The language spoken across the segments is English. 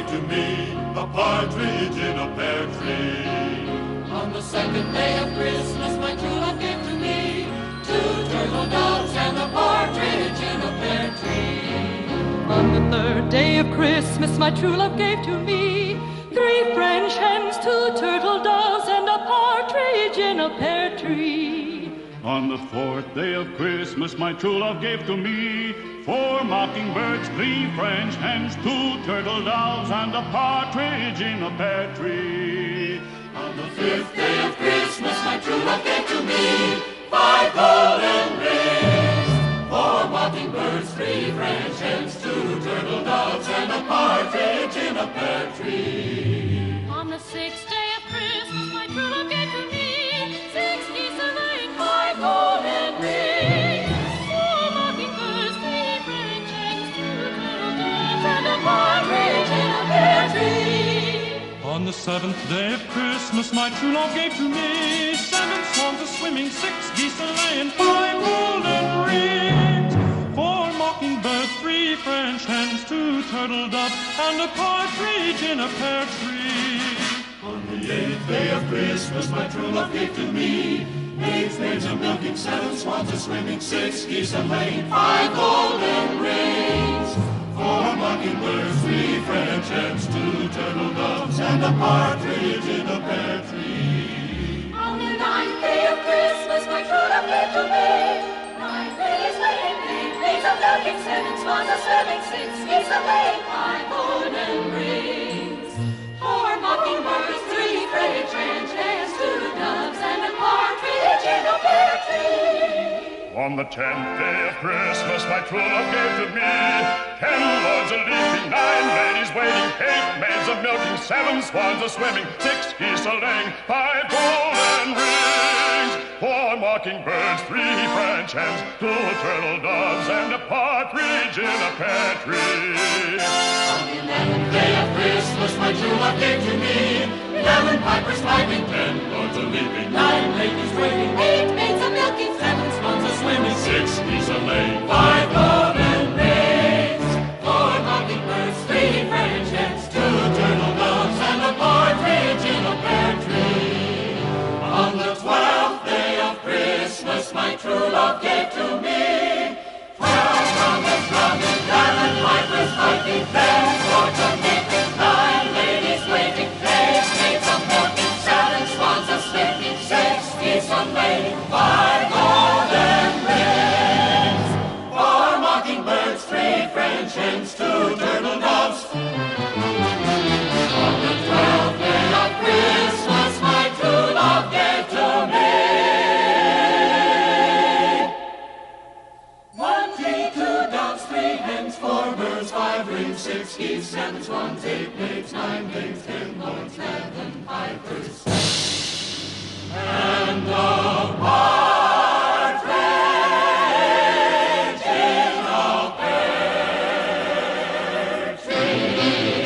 to me a partridge in a pear tree. On the second day of Christmas, my true love gave to me 2 turtle doves and a partridge in a pear tree. On the third day of Christmas, my true love gave to me 3 French hens, 2 turtle doves, and a partridge in a pear tree. On the fourth day of Christmas, my true love gave to me 4 mockingbirds, 3 French hens, 2 turtle doves, and a partridge in a pear tree. On the 5th day of Christmas, my true love gave to me 5 golden rings, 4 mockingbirds, 3 French hens, 2 turtle doves, and a partridge in a pear tree. On the 6th day of Christmas, my true love gave to me 6 geese a-laying, 5 golden rings, 4 mockingbirds, 3 French hens, 2 turtle doves, and a partridge in a pear tree. On the 7th day of Christmas, my true love gave to me 7 swans a-swimming, 6 geese a-laying, 5 golden rings, 4 mockingbirds, 3 French hens, 2 turtle doves, and a partridge in a pear tree. On the 8th day of Christmas, my true love gave to me 8 maids a-milking, 7 swans a-swimming, 6 geese a-laying, 5 golden rings, 4 mockingbirds, 3 French hens, 2 turtle doves, and a partridge in a pear tree. On the 9th day of Christmas, my true love gave to me 9 ladies laying, 8 maids a-milking, 7 swans a-swimming, 6 geese a-laying, 5 golden rings, 4 mockingbirds, 3 French hens, 2 doves, and a partridge in a pear tree. On the 10th day of Christmas, my true love gave to me 10 lords a-leaping, 9 ladies waiting, 8 maids a-milking, 7 swans a-swimming, 6 geese a-laying, 5 golden rings, 4 mockingbirds, 3 French hens, 2 turtle doves, and a partridge in a pear tree. On the 11th day of Christmas, my true love gave to me 11 pipers piping, 10 lords a-leaping, 9 ladies waiting, 8 maids a-milking, 7 swans a-swimming, 6 geese a-laying, 5 golden rings, 4 mockingbirds, 3 French hens, 2 turtle doves, and a partridge in a pear tree. On the 12th day of Christmas, my true love gave to me 12 drummers drumming, 11 pipers piping, 10 lords a-leaping, 9 ladies waiting, 8 maids a-milking, 7 swans a-swimming, 6 geese a-laying, 5 golden rings, 4 mockingbirds, 3 French hens, 2 turtle doves. On the 12th day of Christmas, my true love gave to me 1 tree, 2 doves, 3 hens, 4 birds, 5 rings, 6 geese, 7 swans, 8 maids, 9 ladies, 10 lords, 11 pipers, and a partridge in a pear tree.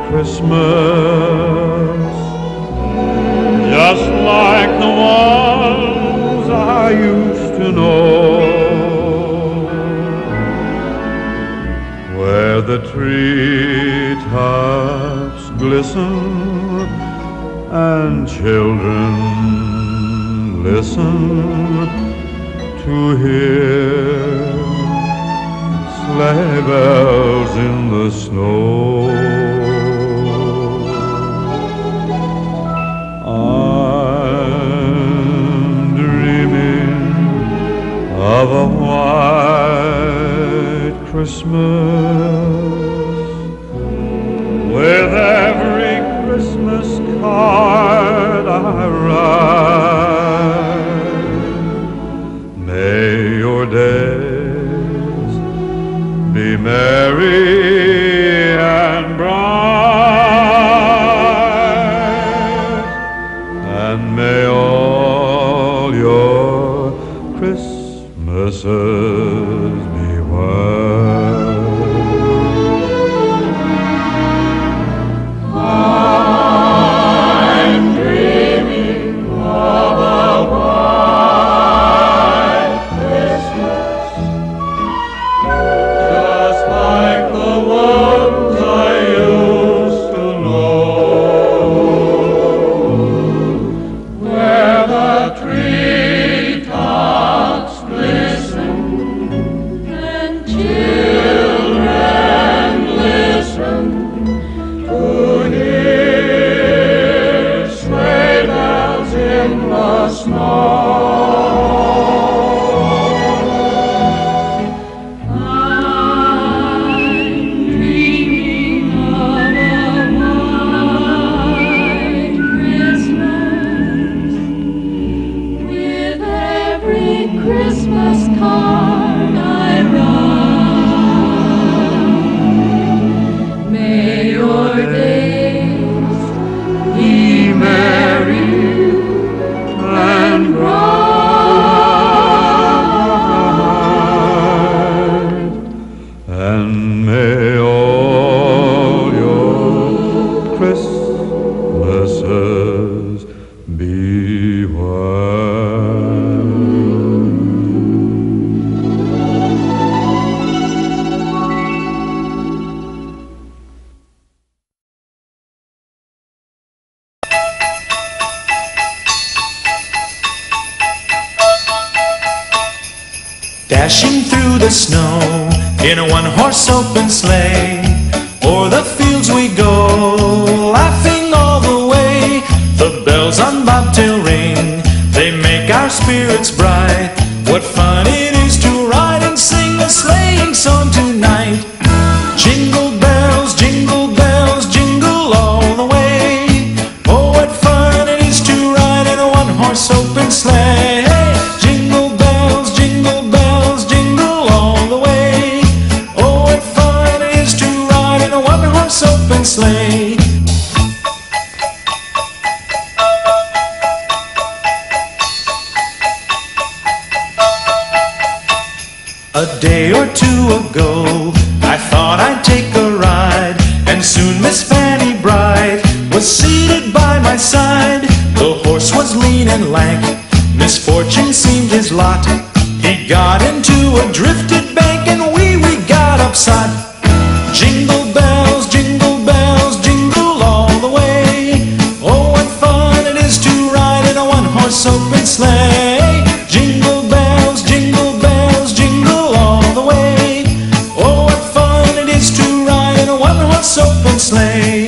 Christmas, just like the ones I used to know, where the treetops glisten and children listen to hear sleigh bells in the snow. I'm dreaming of a white Christmas, with every Christmas card I write. May your days be merry and bright, and may all your Christmases be white. I'm dreaming of a white Christmas, just like the ones I used to know, where the treetops glisten and children listen to hear sleigh bells in the snow. I'm dreaming of a white Christmas, with every Christmas card I write. May your days be merry and bright, And may all your Christmases be white. Dashing through the snow in a one-horse open sleigh, o'er the fields we go, laughing all the way. The bells on bobtail ring, they make our spirits bright. What fun it is to ride and sing a sleighing song tonight. Jingle bells, jingle all the way. Oh, what fun it is to ride in a one-horse open sleigh. Jingle bells, jingle all the way. Oh, what fun it is to ride in a one-horse open sleigh. A day or two ago, I thought I'd take a ride, and soon Miss Fanny Bright was seated by my side. The horse was lean and lank, misfortune seemed his lot. He got into a drifted bank, and we got upside. Jingle bells, jingle all the way. Oh, what fun it is to ride in a one-horse open sleigh. Jingle bells, jingle all the way. Oh, what fun it is to ride in a one-horse open sleigh.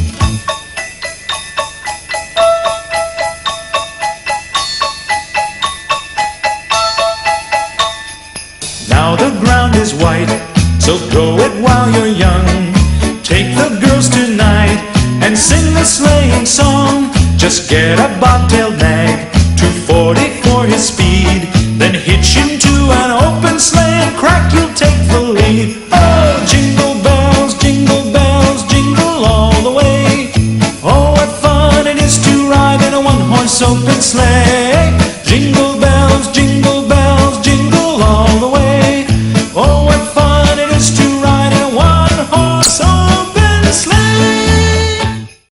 Now the ground is white, so go it while you're young. Take the girls tonight and sing the sleighing song. Just get a bobtailed nag, 240 for his speed, then hitch him to an open sleigh and crack you